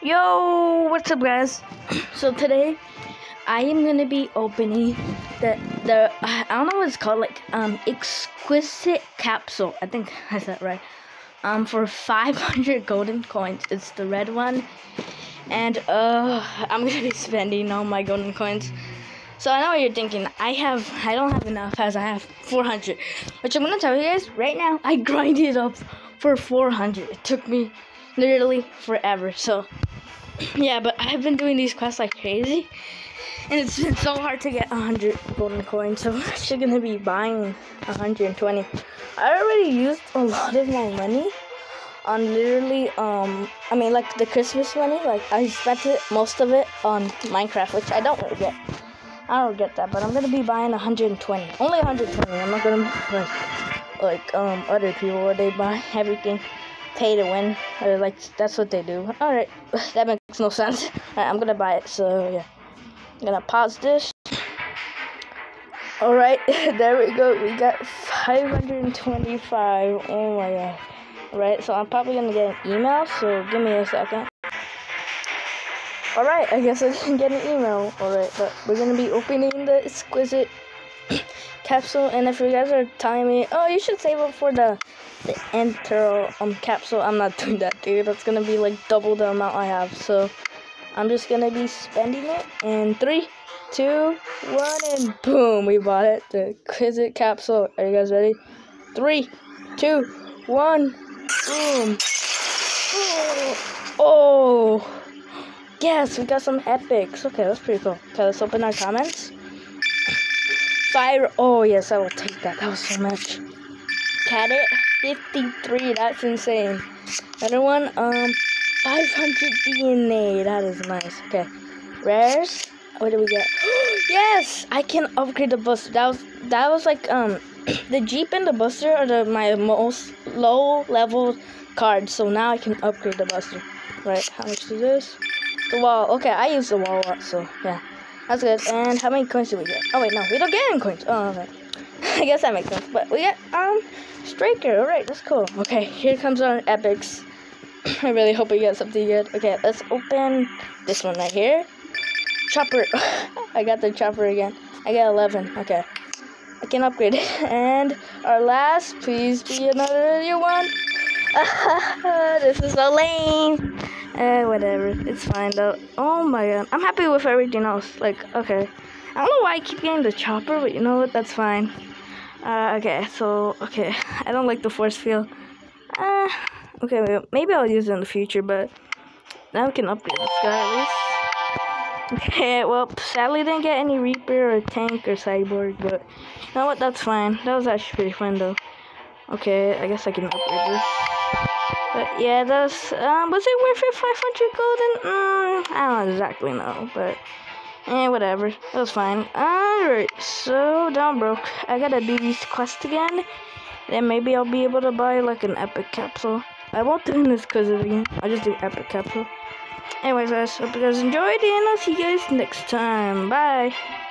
Yo, what's up, guys? So today I am gonna be opening the I don't know what it's called, like Exquisite Capsule. I think I said that right. For 500 golden coins. It's the red one, and I'm gonna be spending all my golden coins. So I know what you're thinking. I don't have enough, as I have 400, which I'm gonna tell you guys right now. I grinded up for 400. It took me literally forever. So yeah, but I've been doing these quests like crazy, and it's been so hard to get 100 golden coins. So I'm actually gonna be buying 120. I already used a lot of my money on literally like the Christmas money. Like I spent most of it on Minecraft, which I don't regret. I don't get that, but I'm gonna be buying 120. Only 120. I'm not gonna like other people where they buy everything pay to win, or like that's what they do. Alright, that makes no sense. Alright, I'm gonna buy it, so yeah. I'm gonna pause this. Alright, there we go. We got 525. Oh my god. Alright, so I'm probably gonna get an email, so give me a second. Alright, I guess I didn't get an email. Alright, but we're gonna be opening the Exquisite Capsule, and if you guys are telling me, oh, you should save up for the intro capsule, I'm not doing that, dude. That's gonna be like double the amount I have, so I'm just gonna be spending it in 3, 2, 1, and boom, we bought it. The Exquisite Capsule. Are you guys ready? 3, 2, 1, boom. Oh yes, we got some epics. Okay, that's pretty cool. Okay, let's open our comments. Fire. Oh yes, I will take that. That was so much. Cat it 53. That's insane. Another one. 500 DNA. That is nice. Okay. Rares. What do we get? Yes, I can upgrade the booster. That was like the Jeep and the booster are my most low level cards. So now I can upgrade the booster. Right. How much is this? The wall. Okay, I use the wall a lot. So yeah. That's good. And how many coins do we get? Oh wait, no, we don't get any coins. Oh, okay. I guess that makes sense. But we get Striker. Alright, that's cool. Okay, here comes our epics. I really hope we get something good. Okay, let's open this one right here. Chopper. I got the chopper again. I got 11. Okay. I can upgrade it. And our last, please be another new one. This is so lame. Whatever. It's fine though. Oh my god. I'm happy with everything else. Like, okay. I don't know why I keep getting the chopper, but you know what? That's fine. Okay. So, okay. I don't like the force field. Okay. Maybe I'll use it in the future, but now we can upgrade this guy at least. Okay. Well, sadly didn't get any Reaper or Tank or Cyborg, but you know what? That's fine. That was actually pretty fun though. Okay. I guess I can upgrade this. But yeah, that's was it worth it? 500 golden? I don't exactly know, but whatever. It was fine. Alright, so down broke. I gotta do these quests again. Then maybe I'll be able to buy like an epic capsule. I won't do this because again. I'll just do epic capsule. Anyways, guys, hope you guys enjoyed, and I'll see you guys next time. Bye.